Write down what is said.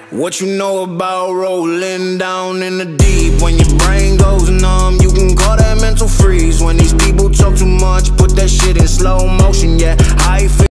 What you know about rolling down in the deep? When your brain goes numb, you can call that mental freeze. When these people talk too much, put that shit in slow motion, yeah. I feel